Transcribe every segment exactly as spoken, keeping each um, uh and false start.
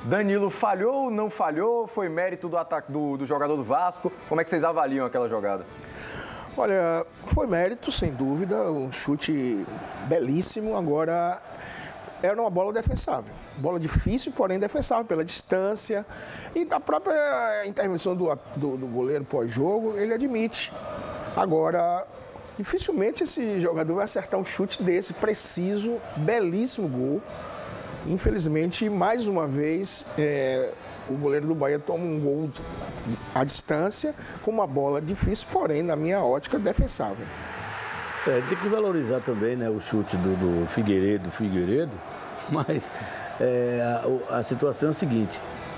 Danilo falhou, não falhou? Foi mérito do, ataque, do, do jogador do Vasco? Como é que vocês avaliam aquela jogada? Olha, foi mérito, sem dúvida, um chute belíssimo. Agora, era uma bola defensável. Bola difícil, porém defensável pela distância. E da própria intervenção do, do, do goleiro pós-jogo, ele admite. Agora, dificilmente esse jogador vai acertar um chute desse, preciso, belíssimo gol. Infelizmente, mais uma vez, é, o goleiro do Bahia toma um gol à distância com uma bola difícil, porém, na minha ótica, defensável. É, tem que valorizar também, né, o chute do, do Figueiredo, Figueiredo, mas é, a, a situação é a seguinte,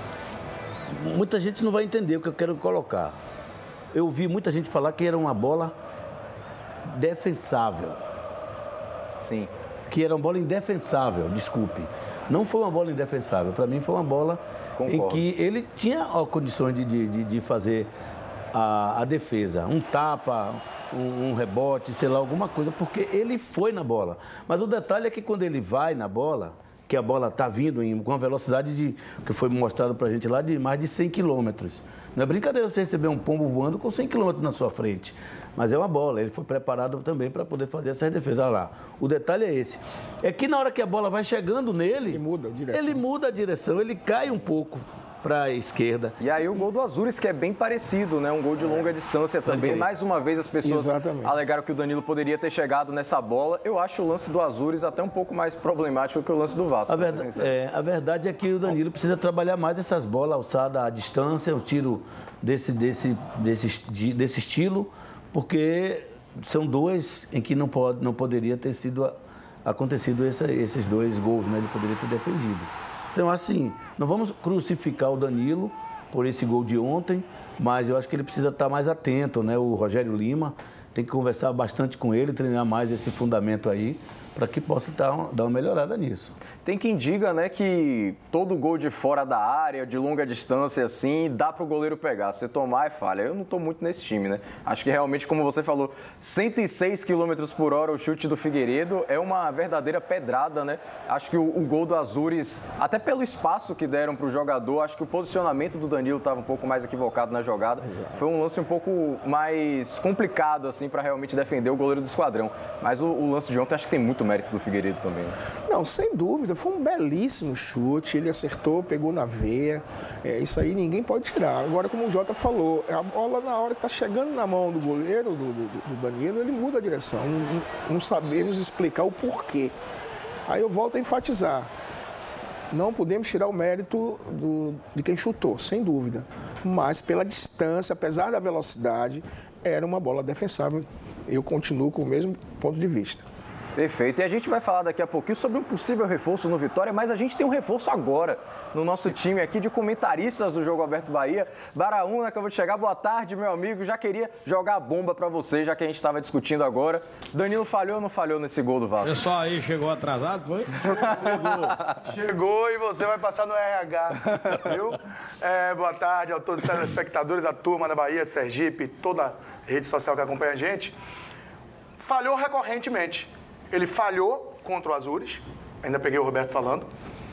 muita gente não vai entender o que eu quero colocar. Eu vi muita gente falar que era uma bola defensável. Sim. Que era uma bola indefensável, desculpe. Não foi uma bola indefensável, para mim foi uma bola Concordo. Em que ele tinha ó, condições de, de, de fazer a, a defesa, um tapa, um, um rebote, sei lá, alguma coisa, porque ele foi na bola. Mas o detalhe é que quando ele vai na bola, que a bola está vindo em, com a velocidade de, que foi mostrado para a gente lá, de mais de cem quilômetros. Não é brincadeira você receber um pombo voando com cem quilômetros na sua frente. Mas é uma bola, ele foi preparado também para poder fazer essa defesa. Olha lá, o detalhe é esse. É que na hora que a bola vai chegando nele, ele muda a direção, ele, muda a direção, ele cai um pouco para a esquerda. E aí o gol do Azures, que é bem parecido, né? Um gol de longa distância também. É. Mais uma vez as pessoas Exatamente. Alegaram que o Danilo poderia ter chegado nessa bola. Eu acho o lance do Azures até um pouco mais problemático que o lance do Vasco. A, verdade, é, a verdade é que o Danilo precisa trabalhar mais essas bolas alçadas à distância, o tiro desse, desse, desse, desse estilo, porque são dois em que não, pode, não poderia ter sido acontecido essa, esses dois gols, né? Ele poderia ter defendido. Então, assim, não vamos crucificar o Danilo por esse gol de ontem, mas eu acho que ele precisa estar mais atento, né? O Rogério Lima tem que conversar bastante com ele, treinar mais esse fundamento aí, para que possa dar uma, dar uma melhorada nisso. Tem quem diga, né, que todo gol de fora da área, de longa distância, assim, dá para o goleiro pegar. Se tomar, é falha. Eu não estou muito nesse time, né? Acho que realmente, como você falou, cento e seis quilômetros por hora o chute do Figueiredo é uma verdadeira pedrada, né? Acho que o, o gol do Azures, até pelo espaço que deram para o jogador, acho que o posicionamento do Danilo estava um pouco mais equivocado na jogada. Exato. Foi um lance um pouco mais complicado, assim, para realmente defender o goleiro do esquadrão. Mas o, o lance de ontem, acho que tem muito mérito do Figueiredo também. Não, sem dúvida. Foi um belíssimo chute, ele acertou, pegou na veia, é, isso aí ninguém pode tirar. Agora, como o Jota falou, a bola na hora que está chegando na mão do goleiro, do, do, do Danilo, ele muda a direção, não, não sabemos explicar o porquê. Aí eu volto a enfatizar, não podemos tirar o mérito do, de quem chutou, sem dúvida, mas pela distância, apesar da velocidade, era uma bola defensável. Eu continuo com o mesmo ponto de vista. Perfeito. E a gente vai falar daqui a pouquinho sobre um possível reforço no Vitória, mas a gente tem um reforço agora no nosso time aqui de comentaristas do Jogo Aberto Bahia. Baraúna, acabou de chegar. Boa tarde, meu amigo. Já queria jogar a bomba para você, já que a gente estava discutindo agora. Danilo falhou ou não falhou nesse gol do Vasco? Pessoal aí chegou atrasado, foi? Chegou. Chegou e você vai passar no R H, viu? É, boa tarde a todos os telespectadores, a turma da Bahia, de Sergipe, toda a rede social que acompanha a gente. Falhou recorrentemente. Ele falhou contra o Azures, ainda peguei o Roberto falando,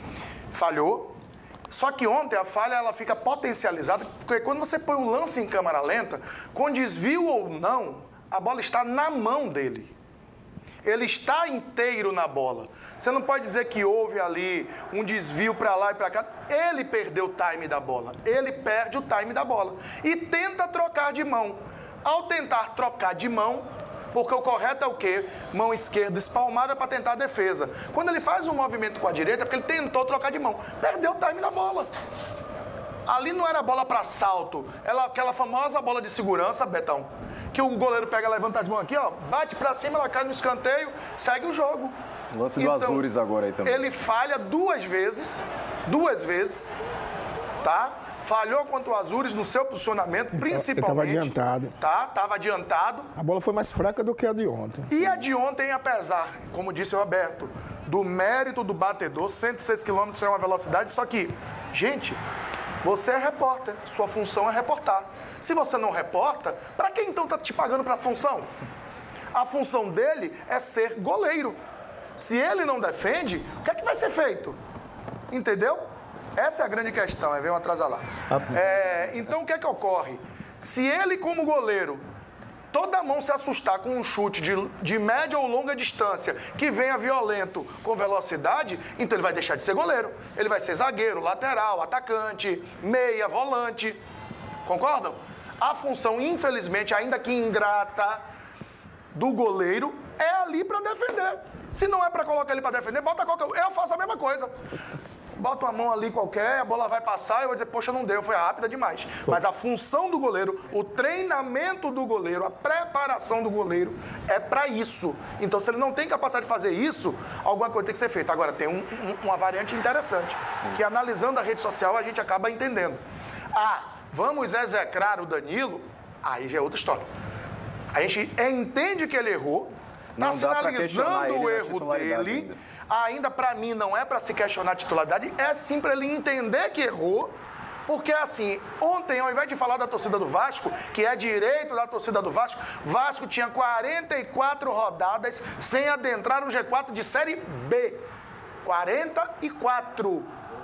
falhou. Só que ontem a falha ela fica potencializada, porque quando você põe o lance em câmera lenta, com desvio ou não, a bola está na mão dele. Ele está inteiro na bola. Você não pode dizer que houve ali um desvio para lá e para cá. Ele perdeu o time da bola. Ele perde o time da bola. E tenta trocar de mão. Ao tentar trocar de mão, porque o correto é o quê? Mão esquerda espalmada para tentar a defesa. Quando ele faz um movimento com a direita, é porque ele tentou trocar de mão. Perdeu o time da bola. Ali não era bola para salto, ela, aquela famosa bola de segurança, Betão, que o goleiro pega, levanta as mãos aqui, ó, bate para cima, ela cai no escanteio, segue o jogo. Lance do então, Azures agora aí também. Ele falha duas vezes, duas vezes, tá? Falhou contra o Azures no seu posicionamento, principalmente. Ele estava adiantado. Tá, estava adiantado. A bola foi mais fraca do que a de ontem. E a de ontem, apesar, como disse o Roberto, do mérito do batedor, cento e seis quilômetros é uma velocidade, só que, gente, você é repórter, sua função é reportar. Se você não reporta, para quem então está te pagando para a função? A função dele é ser goleiro. Se ele não defende, o que é que vai ser feito? Entendeu? Essa é a grande questão, aí vem um atrasalado. É, então, o que é que ocorre? Se ele, como goleiro, toda mão se assustar com um chute de, de média ou longa distância que venha violento com velocidade, então ele vai deixar de ser goleiro. Ele vai ser zagueiro, lateral, atacante, meia, volante. Concordam? A função, infelizmente, ainda que ingrata, do goleiro é ali para defender. Se não é para colocar ele para defender, bota qualquer... Eu faço a mesma coisa. Bota uma mão ali qualquer, a bola vai passar e eu vou dizer, poxa, não deu, foi rápida demais. Mas a função do goleiro, o treinamento do goleiro, a preparação do goleiro é para isso. Então, se ele não tem capacidade de fazer isso, alguma coisa tem que ser feita. Agora, tem um, um, uma variante interessante, Sim. que analisando a rede social a gente acaba entendendo. Ah, vamos execrar o Danilo? Aí já é outra história. A gente entende que ele errou, está sinalizando o erro dele. Ainda. Ainda para mim não é para se questionar a titularidade, é sim para ele entender que errou, porque assim, ontem ao invés de falar da torcida do Vasco, que é direito da torcida do Vasco, Vasco tinha quarenta e quatro rodadas sem adentrar no G quatro de Série B. quarenta e quatro.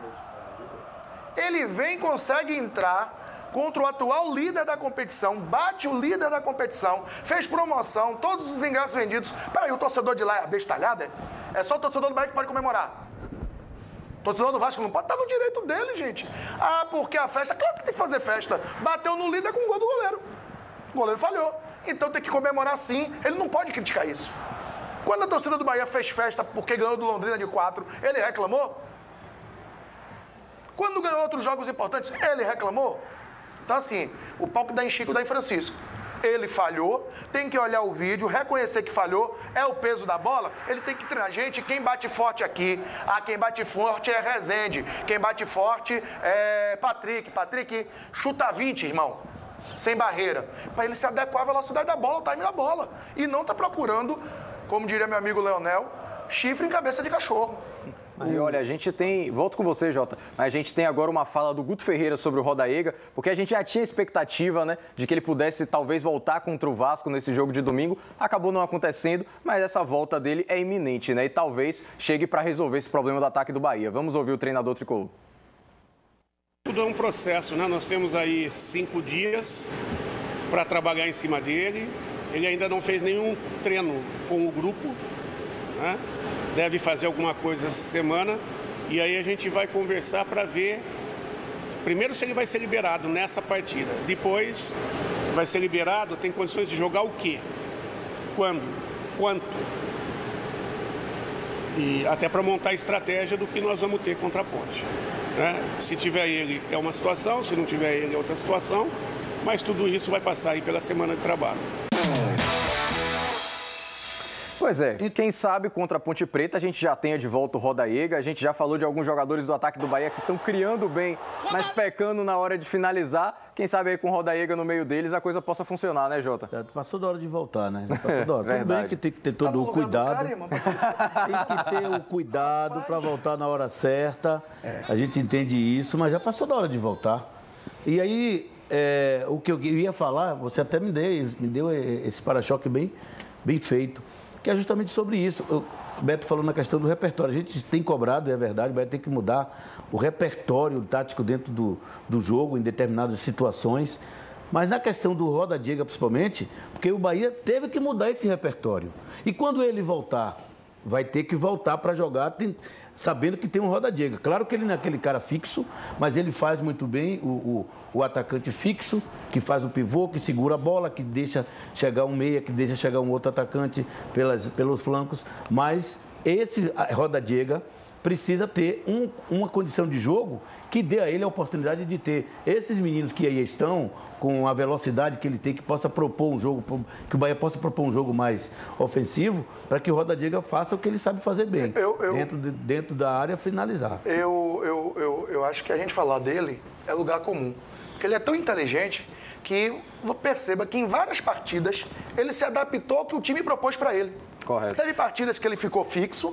Ele vem e consegue entrar contra o atual líder da competição, bate o líder da competição, fez promoção, todos os ingressos vendidos. Peraí, o torcedor de lá é abestalhado? É só o torcedor do Bahia que pode comemorar. O torcedor do Vasco não pode estar no direito dele, gente. Ah, porque a festa, claro que tem que fazer festa. Bateu no líder com o gol do goleiro. O goleiro falhou. Então tem que comemorar sim. Ele não pode criticar isso. Quando a torcida do Bahia fez festa porque ganhou do Londrina de quatro, ele reclamou? Quando ganhou outros jogos importantes, ele reclamou? Então, assim, o palco dá em Chico, dá em Francisco. Ele falhou, tem que olhar o vídeo, reconhecer que falhou, é o peso da bola, ele tem que treinar. Gente, quem bate forte aqui, ah, quem bate forte é Rezende, quem bate forte é Patrick. Patrick, chuta vinte, irmão, sem barreira, para ele se adequar à velocidade da bola, ao time da bola. E não tá procurando, como diria meu amigo Leonel, chifre em cabeça de cachorro. E olha, a gente tem, volto com você, Jota, mas a gente tem agora uma fala do Guto Ferreira sobre o Rodaega, porque a gente já tinha expectativa, né, de que ele pudesse talvez voltar contra o Vasco nesse jogo de domingo, acabou não acontecendo, mas essa volta dele é iminente, né, e talvez chegue para resolver esse problema do ataque do Bahia. Vamos ouvir o treinador tricolor. Tudo é um processo, né, nós temos aí cinco dias para trabalhar em cima dele, ele ainda não fez nenhum treino com o grupo, né? Deve fazer alguma coisa essa semana e aí a gente vai conversar para ver primeiro se ele vai ser liberado nessa partida, depois vai ser liberado, tem condições de jogar o quê? Quando? Quanto? E até para montar a estratégia do que nós vamos ter contra a Ponte, né? Se tiver ele é uma situação, se não tiver ele é outra situação, mas tudo isso vai passar aí pela semana de trabalho. Pois é, e quem sabe contra a Ponte Preta a gente já tenha de volta o Rodaega, a gente já falou de alguns jogadores do ataque do Bahia que estão criando bem, mas pecando na hora de finalizar. Quem sabe aí com o Rodaega no meio deles a coisa possa funcionar, né, Jota? É, passou da hora de voltar, né? Passou da hora. Tudo bem que tem que ter todo tá o cuidado. Cara, irmão, tem que ter o cuidado para voltar na hora certa. É. A gente entende isso, mas já passou da hora de voltar. E aí, é, o que eu ia falar, você até me deu, me deu esse para-choque bem, bem feito. Que é justamente sobre isso. O Beto falou na questão do repertório. A gente tem cobrado, é verdade, o Beto tem que mudar o repertório tático dentro do, do jogo, em determinadas situações. Mas na questão do Rodaega, principalmente, porque o Bahia teve que mudar esse repertório. E quando ele voltar, vai ter que voltar para jogar, tem, sabendo que tem um Rodaega. Claro que ele não é aquele cara fixo, mas ele faz muito bem o, o, o atacante fixo, que faz o pivô, que segura a bola, que deixa chegar um meia, que deixa chegar um outro atacante pelas, pelos flancos. Mas esse Rodaega precisa ter um, uma condição de jogo que dê a ele a oportunidade de ter esses meninos que aí estão, com a velocidade que ele tem, que possa propor um jogo, que o Bahia possa propor um jogo mais ofensivo, para que o Rodaega faça o que ele sabe fazer bem, eu, eu, dentro, de, dentro da área, finalizar. Eu, eu, eu, eu acho que a gente falar dele é lugar comum, porque ele é tão inteligente que perceba que em várias partidas ele se adaptou ao que o time propôs para ele. Correto. Teve partidas que ele ficou fixo,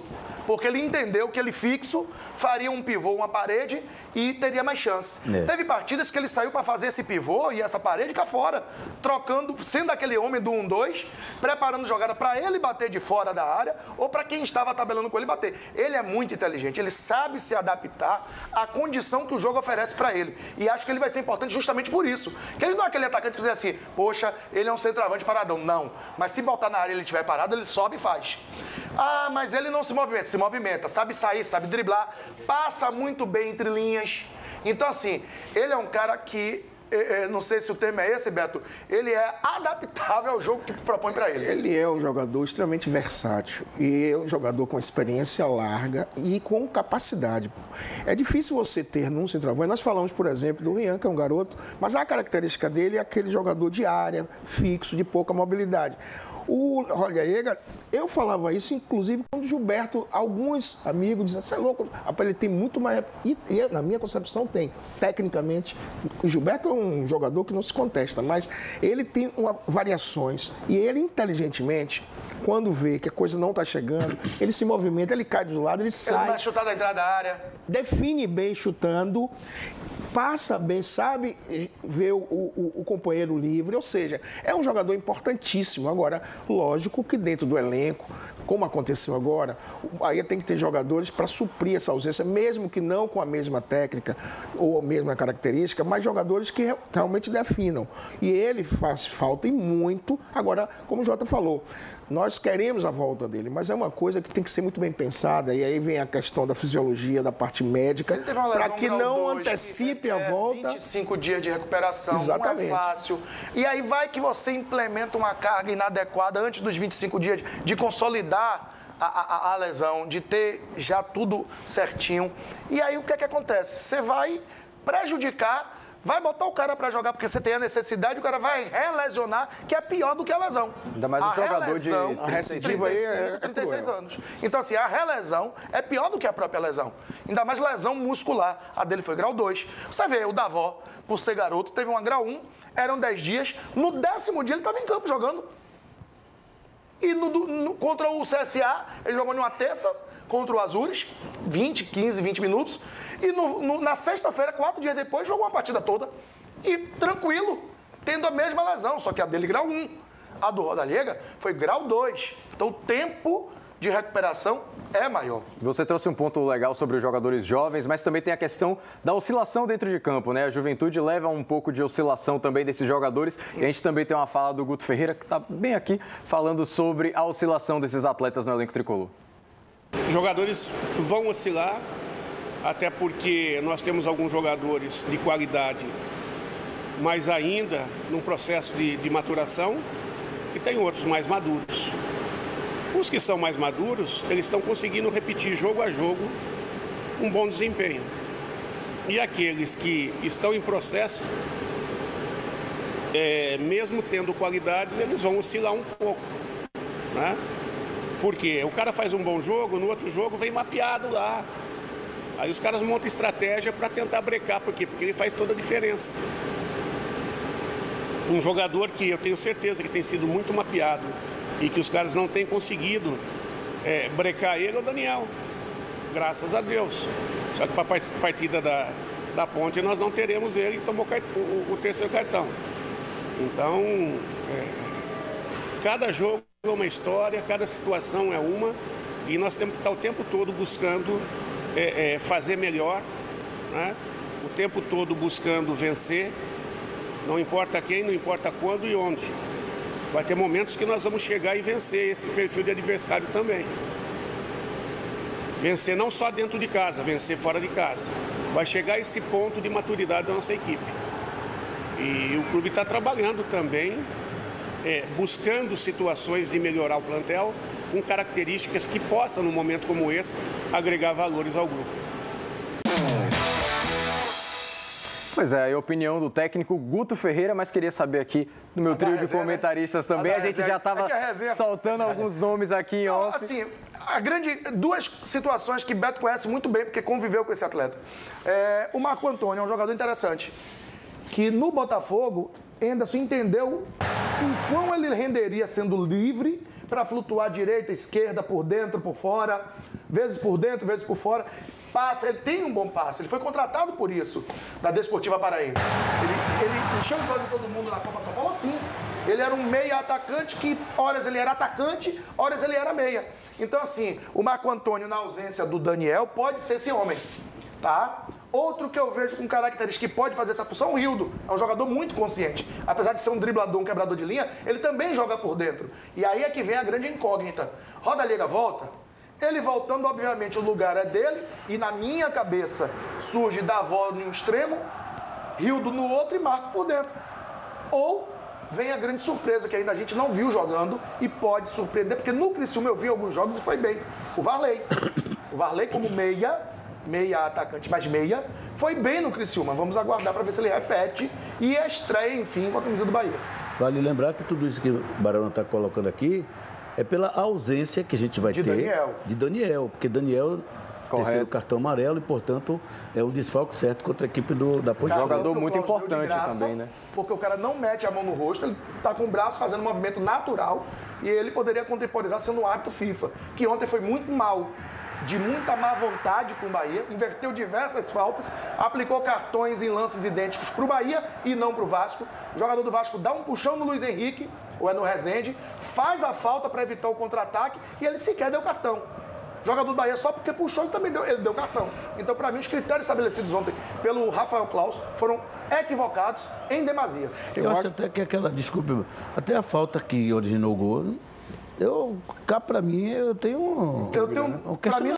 Porque ele entendeu que ele fixo faria um pivô, uma parede e teria mais chance. É. Teve partidas que ele saiu para fazer esse pivô e essa parede cá fora, trocando, sendo aquele homem do um dois, preparando jogada para ele bater de fora da área ou para quem estava tabelando com ele bater. Ele é muito inteligente, ele sabe se adaptar à condição que o jogo oferece para ele. E acho que ele vai ser importante justamente por isso. Que ele não é aquele atacante que diz assim, poxa, ele é um centroavante paradão. Não, mas se botar na área e ele estiver parado, ele sobe e faz. Ah, mas ele não se movimenta, se movimenta, sabe sair, sabe driblar, passa muito bem entre linhas. Então, assim, ele é um cara que, eh, não sei se o termo é esse, Beto, ele é adaptável ao jogo que propõe para ele. Ele é um jogador extremamente versátil e é um jogador com experiência larga e com capacidade. É difícil você ter num centroavante. Nós falamos, por exemplo, do Rian, que é um garoto, mas a característica dele é aquele jogador de área, fixo, de pouca mobilidade. O Rodallega, eu falava isso, inclusive, quando o Gilberto, alguns amigos diziam, você é louco, ele tem muito mais... E, e, na minha concepção, tem. Tecnicamente, o Gilberto é um jogador que não se contesta, mas ele tem uma, variações. E ele, inteligentemente, quando vê que a coisa não está chegando, ele se movimenta, ele cai do lado, ele sai... Ele vai chutar da entrada da área. Define bem chutando, passa bem, sabe ver o, o, o companheiro livre, ou seja, é um jogador importantíssimo. Agora, lógico que dentro do elenco, como aconteceu agora, aí tem que ter jogadores para suprir essa ausência, mesmo que não com a mesma técnica ou a mesma característica, mas jogadores que realmente definam. E ele faz falta e muito. Agora, como o Jota falou, nós queremos a volta dele, mas é uma coisa que tem que ser muito bem pensada, e aí vem a questão da fisiologia, da parte médica, para que não dois, antecipe que a volta. vinte e cinco dias de recuperação, exatamente. Não é fácil. E aí vai que você implementa uma carga inadequada antes dos vinte e cinco dias de, de consolidar a, a, a lesão, de ter já tudo certinho. E aí o que é que acontece? Você vai prejudicar. Vai botar o cara para jogar porque você tem a necessidade, o cara vai relesionar, que é pior do que a lesão. Ainda mais um jogador de a recidiva aí é trinta e seis anos. Então, assim, a relesão é pior do que a própria lesão. Ainda mais lesão muscular. A dele foi grau dois. Você vê, o Davó, por ser garoto, teve uma grau um, eram dez dias. No décimo dia, ele estava em campo jogando. E no, no, contra o C S A, ele jogou numa terça, contra o Azures, vinte, quinze, vinte minutos. E no, no, na sexta-feira, quatro dias depois, jogou a partida toda. E tranquilo, tendo a mesma lesão, só que a dele grau um. A do Rodallega foi grau dois. Então o tempo de recuperação é maior. Você trouxe um ponto legal sobre os jogadores jovens, mas também tem a questão da oscilação dentro de campo, né? A Juventude leva um pouco de oscilação também desses jogadores. E a gente também tem uma fala do Guto Ferreira, que está bem aqui, falando sobre a oscilação desses atletas no elenco tricolor. Os jogadores vão oscilar, até porque nós temos alguns jogadores de qualidade, mas ainda num processo de, de maturação, e tem outros mais maduros. Os que são mais maduros, eles estão conseguindo repetir jogo a jogo um bom desempenho. E aqueles que estão em processo, é, mesmo tendo qualidades, eles vão oscilar um pouco, né? Porque o cara faz um bom jogo, no outro jogo vem mapeado lá. Aí os caras montam estratégia para tentar brecar. Por quê? Porque ele faz toda a diferença. Um jogador que eu tenho certeza que tem sido muito mapeado e que os caras não têm conseguido é, brecar ele é o Daniel. Graças a Deus. Só que para a partida da, da Ponte nós não teremos ele que tomou o, o terceiro cartão. Então, é, cada jogo é uma história, cada situação é uma, e nós temos que estar o tempo todo buscando é, é, fazer melhor, né? O tempo todo buscando vencer, não importa quem, não importa quando e onde. Vai ter momentos que nós vamos chegar e vencer esse perfil de adversário também. Vencer não só dentro de casa, vencer fora de casa. Vai chegar esse ponto de maturidade da nossa equipe. E o clube está trabalhando também, É, buscando situações de melhorar o plantel com características que possam, num momento como esse, agregar valores ao grupo. Pois é, a opinião do técnico Guto Ferreira, mas queria saber aqui do meu trio de comentaristas também. A gente já estava soltando alguns nomes aqui em off. Assim, a grande, duas situações que Beto conhece muito bem, porque conviveu com esse atleta. É, o Marco Antônio é um jogador interessante, que no Botafogo, Anderson entendeu o quão ele renderia sendo livre para flutuar direita, esquerda, por dentro, por fora, vezes por dentro, vezes por fora. Passa, ele tem um bom passe, ele foi contratado por isso, da Desportiva Paraense. Ele, ele encheu os olhos de todo mundo na Copa São Paulo assim. Ele era um meia atacante que, horas ele era atacante, horas ele era meia. Então, assim, o Marco Antônio, na ausência do Daniel, pode ser esse homem, tá? Outro que eu vejo com características que pode fazer essa função é o Rildo. É um jogador muito consciente. Apesar de ser um driblador, um quebrador de linha, ele também joga por dentro. E aí é que vem a grande incógnita. Roda Liga volta. Ele voltando, obviamente, o lugar é dele. E na minha cabeça surge Davó em um extremo, Rildo no outro e Marco por dentro. Ou vem a grande surpresa que ainda a gente não viu jogando e pode surpreender, porque no Criciúma eu vi alguns jogos e foi bem. O Varley. O Varley como meia... meia atacante, mas meia, foi bem no Criciúma. Vamos aguardar para ver se ele repete e estreia, enfim, com a camisa do Bahia. Vale lembrar que tudo isso que o Barão está colocando aqui é pela ausência que a gente vai de ter Daniel. de Daniel, porque Daniel Correto. terceiro cartão amarelo e, portanto, é o desfalque certo contra a equipe do, da Ponte. Jogador Outro muito Cláudio deu de importante graça, também, né? Porque o cara não mete a mão no rosto, ele tá com o braço fazendo um movimento natural e ele poderia contemporizar sendo um hábito FIFA, que ontem foi muito mal. De muita má vontade com o Bahia, inverteu diversas faltas, aplicou cartões em lances idênticos para o Bahia e não para o Vasco. O jogador do Vasco dá um puxão no Luiz Henrique, ou é no Rezende, faz a falta para evitar o contra-ataque e ele sequer deu cartão. O jogador do Bahia só porque puxou ele também deu, ele deu cartão. Então, para mim, os critérios estabelecidos ontem pelo Rafael Claus foram equivocados em demasia. Eu, Eu acho, acho até que aquela, desculpe, até a falta que originou o gol, eu, cá para mim, eu tenho um, eu tenho, um pra mim,